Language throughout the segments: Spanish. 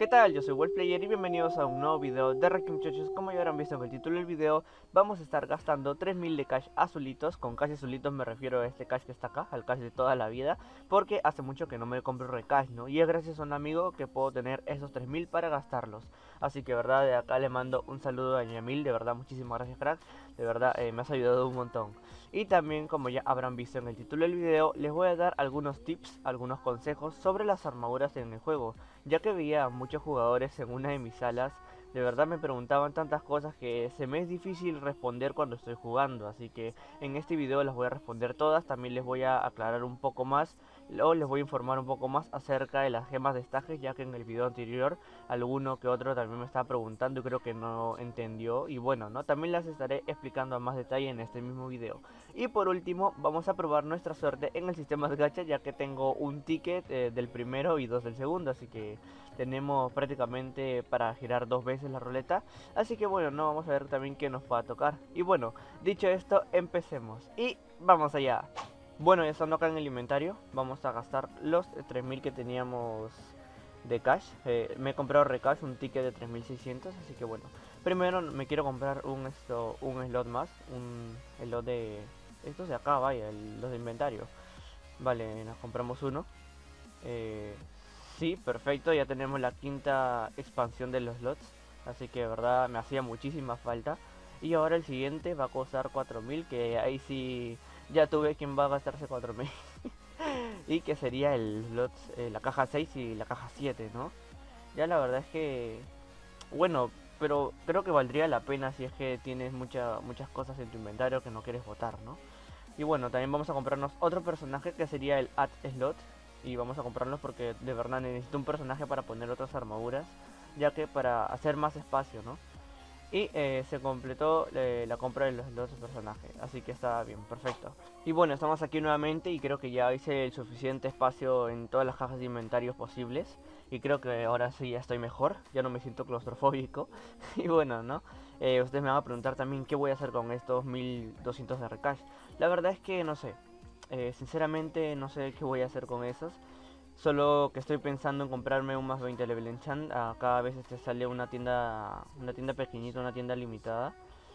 tal? Yo soy Wolfplayer y bienvenidos a un nuevo video de Reiki, muchachos. Como ya habrán visto en el título del video, vamos a estar gastando 3000 de cash azulitos. Con cash azulitos me refiero a este cash que está acá, al cash de toda la vida, porque hace mucho que no me compro recash, ¿no? Y es gracias a un amigo que puedo tener esos 3000 para gastarlos. Así que, verdad, de acá le mando un saludo a Yamil. De verdad, muchísimas gracias, crack. De verdad, me has ayudado un montón. Y también, como ya habrán visto en el título del video, les voy a dar algunos tips, algunos consejos sobre las armaduras en el juego, ya que veía a muchos jugadores en una de mis salas. De verdad me preguntaban tantas cosas que se me es difícil responder cuando estoy jugando, así que en este video las voy a responder todas. También les voy a aclarar un poco más, o les voy a informar un poco más acerca de las gemas de estajes, ya que en el video anterior alguno que otro también me estaba preguntando y creo que no entendió. Y bueno, ¿no? También las estaré explicando a más detalle en este mismo video. Y por último, vamos a probar nuestra suerte en el sistema de gacha, ya que tengo un ticket del primero y dos del segundo, así que tenemos prácticamente para girar dos veces la ruleta. Así que bueno, no, vamos a ver también qué nos va a tocar. Y bueno, dicho esto, empecemos y vamos allá. Bueno, ya estando acá en el inventario, vamos a gastar los 3000 que teníamos de cash. Me he comprado recash, un ticket de 3600, así que bueno, primero me quiero comprar un slot más, un slot de estos de acá, vaya, los de inventario. Vale, nos compramos uno. Sí, perfecto, ya tenemos la quinta expansión de los slots, así que de verdad me hacía muchísima falta. Y ahora el siguiente va a costar 4000, que ahí sí ya tuve quien va a gastarse 4000. Y que sería el slot, la caja 6 y la caja 7, ¿no? Ya la verdad es que, bueno, pero creo que valdría la pena si es que tienes muchas cosas en tu inventario que no quieres botar, ¿no? Y bueno, también vamos a comprarnos otro personaje que sería el Add Slot. Y vamos a comprarlos porque de verdad necesito un personaje para poner otras armaduras, ya que para hacer más espacio, ¿no? Y se completó la compra de los dos personajes, así que está bien, perfecto. Y bueno, estamos aquí nuevamente y creo que ya hice el suficiente espacio en todas las cajas de inventarios posibles. Y creo que ahora sí ya estoy mejor, ya no me siento claustrofóbico. Y bueno, ¿no? Ustedes me van a preguntar también qué voy a hacer con estos 1200 de recash. La verdad es que no sé, sinceramente no sé qué voy a hacer con esos. Solo que estoy pensando en comprarme un más 20 level enchant. Cada vez te sale una tienda pequeñita, una tienda limitada.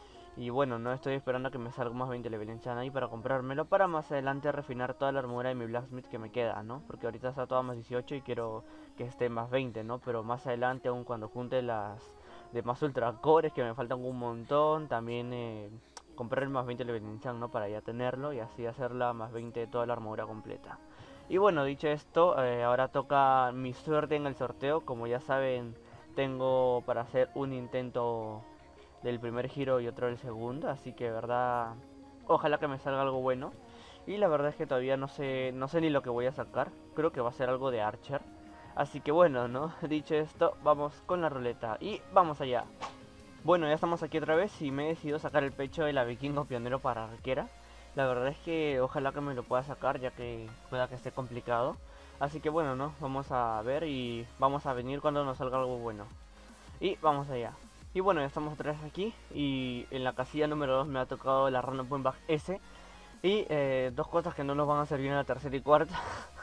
Y bueno, no estoy esperando a que me salga un más 20 level enchant ahí para comprármelo, para más adelante refinar toda la armadura de mi blacksmith que me queda, ¿no? Porque ahorita está toda más 18 y quiero que esté más 20, ¿no? Pero más adelante, aún cuando junte las demás ultra cores que me faltan un montón, también comprar el más 20 level enchant, ¿no? Para ya tenerlo y así hacerla más 20 de toda la armadura completa. Y bueno, dicho esto, ahora toca mi suerte en el sorteo. Como ya saben, tengo para hacer un intento del primer giro y otro del segundo, así que de verdad, ojalá que me salga algo bueno. Y la verdad es que todavía no sé ni lo que voy a sacar. Creo que va a ser algo de Archer. Así que bueno, ¿no? Dicho esto, vamos con la ruleta y vamos allá. Bueno, ya estamos aquí otra vez y me he decidido sacar el pecho de la vikingo pionero para arquera. La verdad es que ojalá que me lo pueda sacar, ya que pueda que esté complicado. Así que bueno, ¿no? Vamos a ver y vamos a venir cuando nos salga algo bueno. Y vamos allá. Y bueno, ya estamos otra vez aquí. Y en la casilla número 2 me ha tocado la Random Point Bag S. Y dos cosas que no nos van a servir en la tercera y cuarta.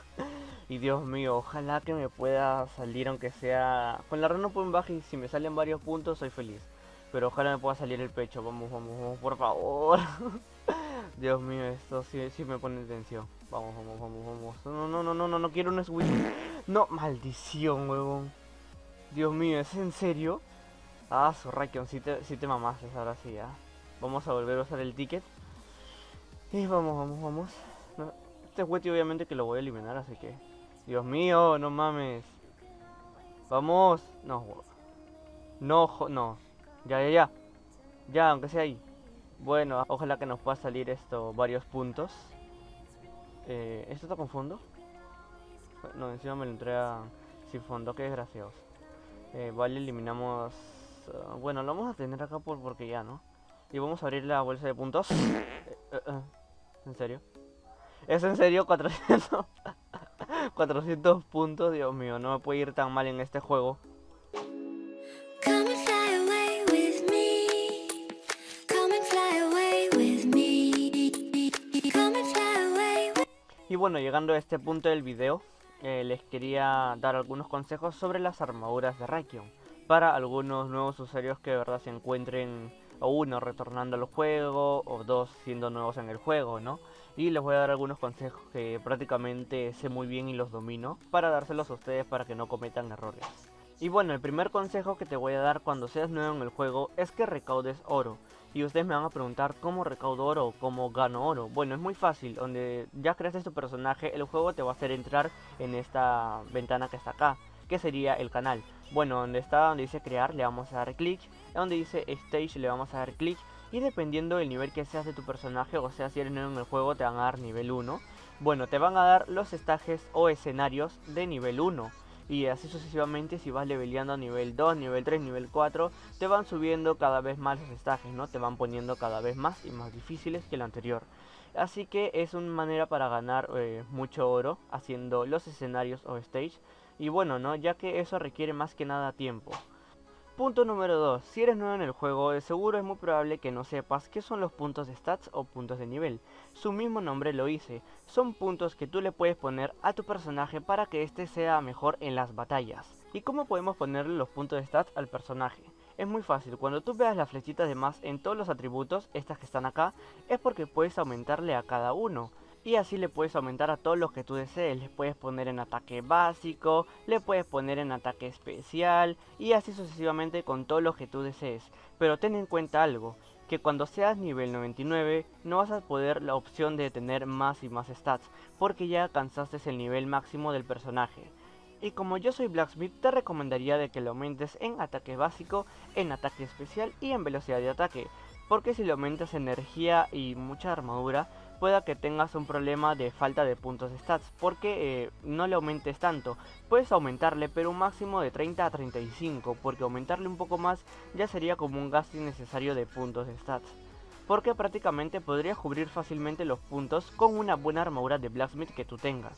Y Dios mío, ojalá que me pueda salir aunque sea con la Random Point Bag. Y si me salen varios puntos soy feliz. Pero ojalá me pueda salir el pecho. Vamos, vamos, vamos, por favor. Dios mío, esto sí me pone en tensión. Vamos, vamos, vamos, vamos. No, no, no, no, no, no quiero un switch. No, maldición, huevón. Dios mío, ¿es en serio? Ah, su Raikon, si te mamaste ahora sí, ya. Vamos a volver a usar el ticket. Y vamos, vamos, vamos. No, este juguete obviamente que lo voy a eliminar, así que... Dios mío, no mames. Vamos. No, no, no. Ya, ya, ya. Ya, aunque sea ahí. Bueno, ojalá que nos pueda salir esto, varios puntos. ¿Esto está con fondo? No, encima me lo entrega sin fondo, qué desgraciados. Vale, eliminamos... bueno, lo vamos a tener acá porque ya, ¿no? Y vamos a abrir la bolsa de puntos. ¿En serio? ¿Es en serio? 400... 400 puntos, Dios mío, no me puede ir tan mal en este juego. Y bueno, llegando a este punto del video, les quería dar algunos consejos sobre las armaduras de Rakion para algunos nuevos usuarios que de verdad se encuentren o uno retornando al juego o dos siendo nuevos en el juego, ¿no? Y les voy a dar algunos consejos que prácticamente sé muy bien y los domino para dárselos a ustedes para que no cometan errores. Y bueno, el primer consejo que te voy a dar cuando seas nuevo en el juego es que recaudes oro. Y ustedes me van a preguntar cómo recaudo oro o cómo gano oro. Bueno, es muy fácil, donde ya creaste tu personaje, el juego te va a hacer entrar en esta ventana que está acá, que sería el canal. Bueno, donde dice crear le vamos a dar clic, donde dice stage le vamos a dar clic. Y dependiendo del nivel que seas de tu personaje, o sea si eres nuevo en el juego te van a dar nivel 1. Bueno, te van a dar los stages o escenarios de nivel 1. Y así sucesivamente, si vas leveleando a nivel 2, nivel 3, nivel 4, te van subiendo cada vez más los stages, ¿no? Te van poniendo cada vez más y más difíciles que el anterior. Así que es una manera para ganar mucho oro haciendo los escenarios o stage. Y bueno, ¿no? Ya que eso requiere más que nada tiempo. Punto número 2. Si eres nuevo en el juego, de seguro es muy probable que no sepas qué son los puntos de stats o puntos de nivel. Su mismo nombre lo dice, son puntos que tú le puedes poner a tu personaje para que éste sea mejor en las batallas. ¿Y cómo podemos ponerle los puntos de stats al personaje? Es muy fácil, cuando tú veas las flechitas de más en todos los atributos, estas que están acá, es porque puedes aumentarle a cada uno. Y así le puedes aumentar a todos los que tú desees. Le puedes poner en ataque básico, le puedes poner en ataque especial y así sucesivamente con todos los que tú desees. Pero ten en cuenta algo, que cuando seas nivel 99 no vas a poder la opción de tener más y más stats, porque ya alcanzaste el nivel máximo del personaje. Y como yo soy Blacksmith, te recomendaría de que lo aumentes en ataque básico, en ataque especial y en velocidad de ataque. Porque si le aumentas energía y mucha armadura, pueda que tengas un problema de falta de puntos de stats, porque no le aumentes tanto. Puedes aumentarle, pero un máximo de 30 a 35, porque aumentarle un poco más ya sería como un gasto innecesario de puntos de stats. Porque prácticamente podrías cubrir fácilmente los puntos con una buena armadura de Blacksmith que tú tengas.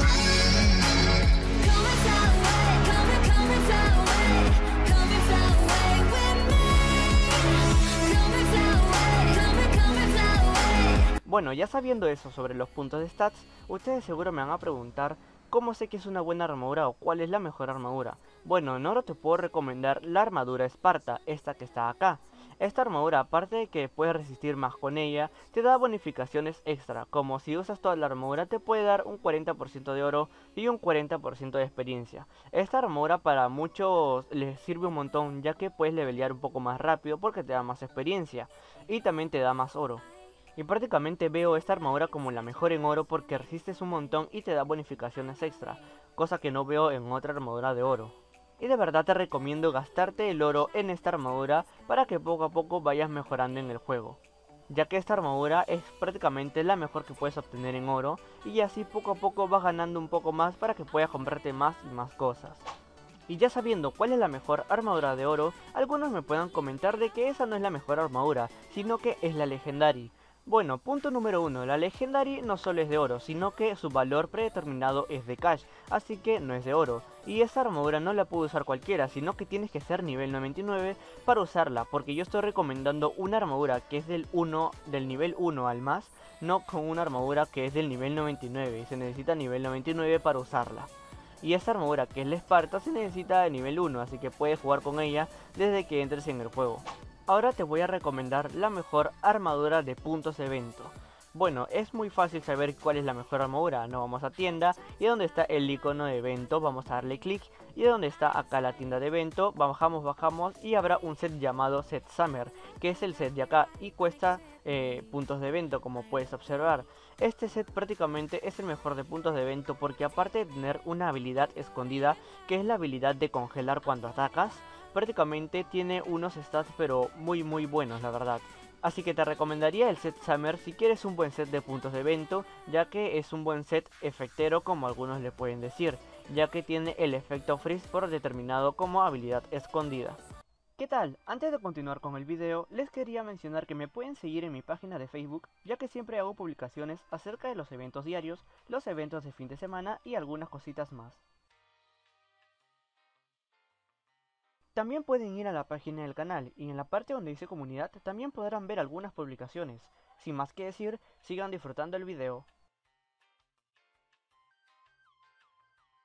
Bueno, ya sabiendo eso sobre los puntos de stats, ustedes seguro me van a preguntar cómo sé que es una buena armadura o cuál es la mejor armadura. Bueno, en oro te puedo recomendar la armadura Esparta, esta que está acá. Esta armadura, aparte de que puedes resistir más con ella, te da bonificaciones extra, como si usas toda la armadura te puede dar un 40% de oro y un 40% de experiencia. Esta armadura para muchos les sirve un montón, ya que puedes levelear un poco más rápido porque te da más experiencia y también te da más oro. Y prácticamente veo esta armadura como la mejor en oro porque resistes un montón y te da bonificaciones extra, cosa que no veo en otra armadura de oro. Y de verdad te recomiendo gastarte el oro en esta armadura para que poco a poco vayas mejorando en el juego, ya que esta armadura es prácticamente la mejor que puedes obtener en oro y así poco a poco vas ganando un poco más para que puedas comprarte más y más cosas. Y ya sabiendo cuál es la mejor armadura de oro, algunos me puedan comentar de que esa no es la mejor armadura, sino que es la Legendary. Bueno, punto número 1, la Legendary no solo es de oro, sino que su valor predeterminado es de cash, así que no es de oro. Y esa armadura no la puede usar cualquiera, sino que tienes que ser nivel 99 para usarla, porque yo estoy recomendando una armadura que es del nivel 1 al más, no con una armadura que es del nivel 99, y se necesita nivel 99 para usarla. Y esta armadura que es la Esparta se necesita de nivel 1, así que puedes jugar con ella desde que entres en el juego. Ahora te voy a recomendar la mejor armadura de puntos de evento. Bueno, es muy fácil saber cuál es la mejor armadura. No, vamos a tienda y donde está el icono de evento vamos a darle clic. Y donde está acá la tienda de evento, bajamos y habrá un set llamado Set Summer, que es el set de acá y cuesta puntos de evento, como puedes observar. Este set prácticamente es el mejor de puntos de evento porque aparte de tener una habilidad escondida, que es la habilidad de congelar cuando atacas, prácticamente tiene unos stats pero muy buenos, la verdad. Así que te recomendaría el set Summer si quieres un buen set de puntos de evento, ya que es un buen set efectero como algunos le pueden decir, ya que tiene el efecto freeze por determinado como habilidad escondida. ¿Qué tal? Antes de continuar con el video, les quería mencionar que me pueden seguir en mi página de Facebook, ya que siempre hago publicaciones acerca de los eventos diarios, los eventos de fin de semana y algunas cositas más. También pueden ir a la página del canal y en la parte donde dice comunidad también podrán ver algunas publicaciones. Sin más que decir, sigan disfrutando el video.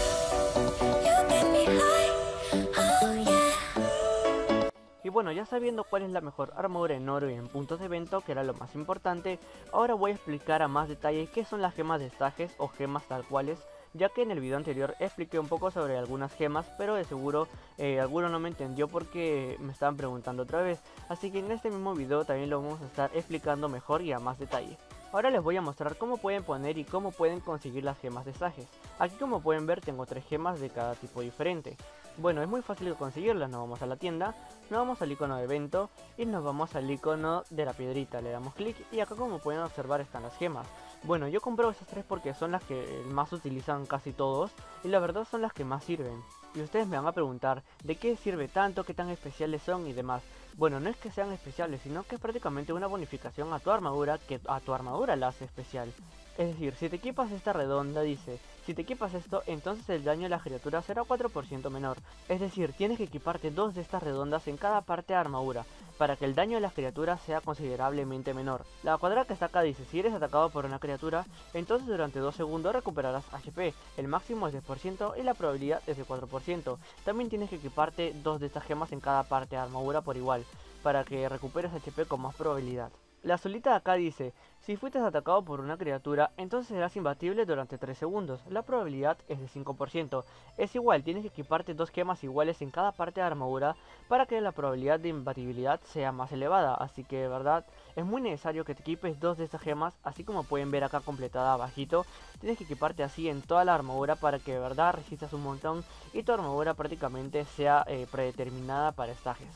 You get me high, oh yeah. Y bueno, ya sabiendo cuál es la mejor armadura en oro y en puntos de evento, que era lo más importante, ahora voy a explicar a más detalle qué son las gemas de estajes o gemas tal cuales, ya que en el video anterior expliqué un poco sobre algunas gemas, pero de seguro alguno no me entendió porque me estaban preguntando otra vez, así que en este mismo video también lo vamos a estar explicando mejor y a más detalle. Ahora les voy a mostrar cómo pueden poner y cómo pueden conseguir las gemas de estajes. Aquí como pueden ver tengo 3 gemas de cada tipo diferente. Bueno, es muy fácil de conseguirlas, nos vamos a la tienda, nos vamos al icono de evento y nos vamos al icono de la piedrita, le damos clic y acá como pueden observar están las gemas. Bueno, yo compro esas 3 porque son las que más utilizan casi todos y la verdad son las que más sirven. Y ustedes me van a preguntar de qué sirve tanto, qué tan especiales son y demás. Bueno, no es que sean especiales, sino que es prácticamente una bonificación a tu armadura que a tu armadura la hace especial. Es decir, si te equipas esta redonda, dice, si te equipas esto, entonces el daño de la criatura será 4% menor. Es decir, tienes que equiparte 2 de estas redondas en cada parte de armadura, para que el daño de las criaturas sea considerablemente menor. La cuadrada que está acá dice, si eres atacado por una criatura, entonces durante 2 segundos recuperarás HP, el máximo es 10% y la probabilidad es de 4%. También tienes que equiparte 2 de estas gemas en cada parte de armadura por igual, para que recuperes HP con más probabilidad. La azulita de acá dice, si fuiste atacado por una criatura, entonces serás imbatible durante 3 segundos. La probabilidad es de 5%. Es igual, tienes que equiparte 2 gemas iguales en cada parte de armadura para que la probabilidad de imbatibilidad sea más elevada. Así que de verdad, es muy necesario que te equipes 2 de estas gemas, así como pueden ver acá completada abajito. Tienes que equiparte así en toda la armadura para que de verdad resistas un montón y tu armadura prácticamente sea predeterminada para estajes.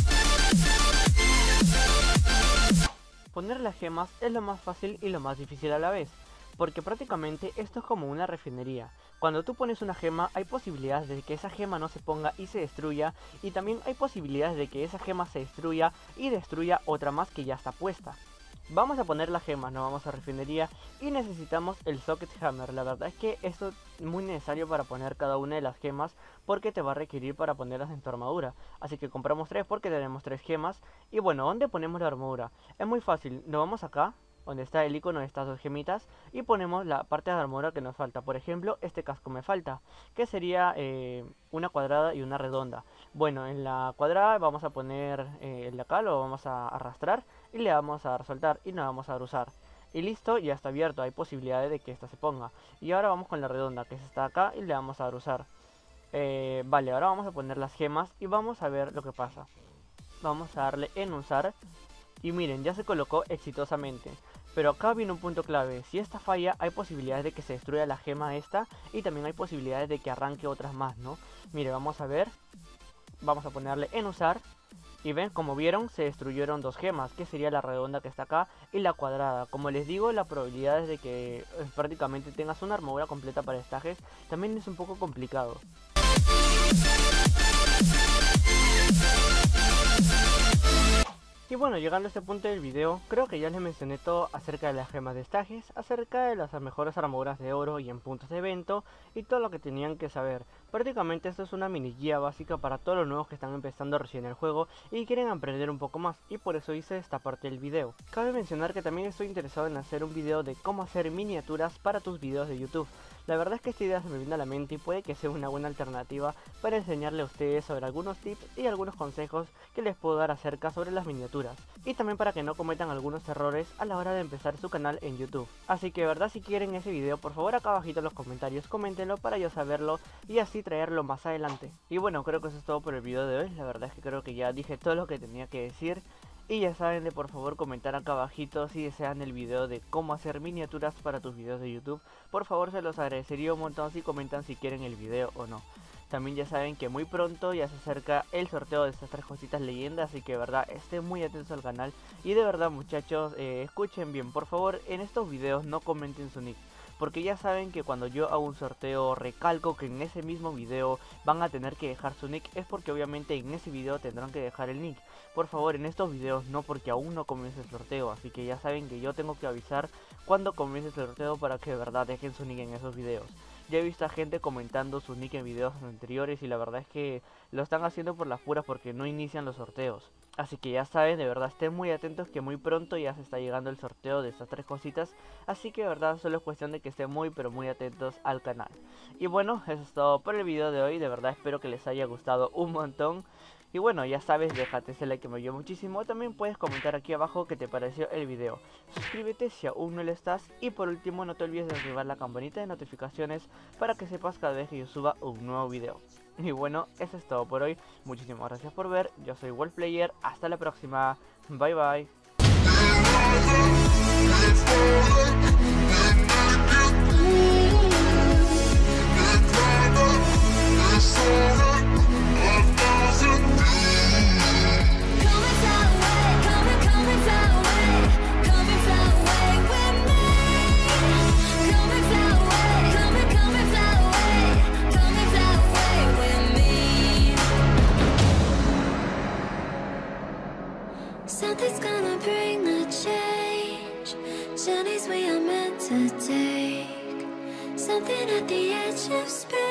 Poner las gemas es lo más fácil y lo más difícil a la vez, porque prácticamente esto es como una refinería. Cuando tú pones una gema hay posibilidades de que esa gema no se ponga y se destruya, y también hay posibilidades de que esa gema se destruya y destruya otra más que ya está puesta. Vamos a poner las gemas, nos vamos a refinería y necesitamos el Socket Hammer. La verdad es que esto es muy necesario para poner cada una de las gemas porque te va a requerir para ponerlas en tu armadura. Así que compramos 3 porque tenemos 3 gemas. Y bueno, ¿dónde ponemos la armadura? Es muy fácil, nos vamos acá, donde está el icono de estas 2 gemitas, y ponemos la parte de la armadura que nos falta. Por ejemplo, este casco me falta, que sería una cuadrada y una redonda. Bueno, en la cuadrada vamos a poner el de acá, lo vamos a arrastrar y le vamos a dar soltar y nos vamos a dar usar. Y listo, ya está abierto, hay posibilidades de que esta se ponga. Y ahora vamos con la redonda, que es esta acá, y le vamos a dar usar. Vale, ahora vamos a poner las gemas y vamos a ver lo que pasa. Vamos a darle en usar. Y miren, ya se colocó exitosamente. Pero acá viene un punto clave. Si esta falla, hay posibilidades de que se destruya la gema esta. Y también hay posibilidades de que arranque otras más, ¿no? Mire, vamos a ver. Vamos a ponerle en usar. Y ven, como vieron, se destruyeron 2 gemas, que sería la redonda que está acá y la cuadrada. Como les digo, la probabilidad es de que prácticamente tengas una armadura completa para estajes también es un poco complicado. Y bueno, llegando a este punto del video, creo que ya les mencioné todo acerca de las gemas de estajes, acerca de las mejores armaduras de oro y en puntos de evento, y todo lo que tenían que saber. Prácticamente esto es una mini guía básica para todos los nuevos que están empezando recién el juego y quieren aprender un poco más, y por eso hice esta parte del video. Cabe mencionar que también estoy interesado en hacer un video de cómo hacer miniaturas para tus videos de YouTube. La verdad es que esta idea se me vino a la mente y puede que sea una buena alternativa para enseñarle a ustedes sobre algunos tips y algunos consejos que les puedo dar acerca sobre las miniaturas. Y también para que no cometan algunos errores a la hora de empezar su canal en YouTube. Así que de verdad, si quieren ese video, por favor acá abajito en los comentarios coméntenlo para yo saberlo y así traerlo más adelante. Y bueno, creo que eso es todo por el video de hoy. La verdad es que creo que ya dije todo lo que tenía que decir. Y ya saben de por favor comentar acá abajito si desean el video de cómo hacer miniaturas para tus videos de YouTube. Por favor, se los agradecería un montón si comentan si quieren el video o no. También ya saben que muy pronto ya se acerca el sorteo de estas 3 cositas leyendas, así que de verdad estén muy atentos al canal. Y de verdad muchachos, escuchen bien, por favor en estos videos no comenten su nick. Porque ya saben que cuando yo hago un sorteo recalco que en ese mismo video van a tener que dejar su nick. Es porque obviamente en ese video tendrán que dejar el nick. Por favor en estos videos no, porque aún no comienza el sorteo. Así que ya saben que yo tengo que avisar cuando comience el sorteo para que de verdad dejen su nick en esos videos. Ya he visto a gente comentando su nick en videos anteriores y la verdad es que lo están haciendo por las puras porque no inician los sorteos. Así que ya saben, de verdad estén muy atentos que muy pronto ya se está llegando el sorteo de estas 3 cositas. Así que de verdad solo es cuestión de que estén muy pero muy atentos al canal. Y bueno, eso es todo por el video de hoy. De verdad espero que les haya gustado un montón. Y bueno, ya sabes, déjate ese like que me ayuda muchísimo. También puedes comentar aquí abajo qué te pareció el video. Suscríbete si aún no lo estás. Y por último, no te olvides de activar la campanita de notificaciones para que sepas cada vez que yo suba un nuevo video. Y bueno, eso es todo por hoy. Muchísimas gracias por ver. Yo soy Wolfplayer. Hasta la próxima. Bye bye. Something's gonna bring the change. Journeys we are meant to take. Something at the edge of space.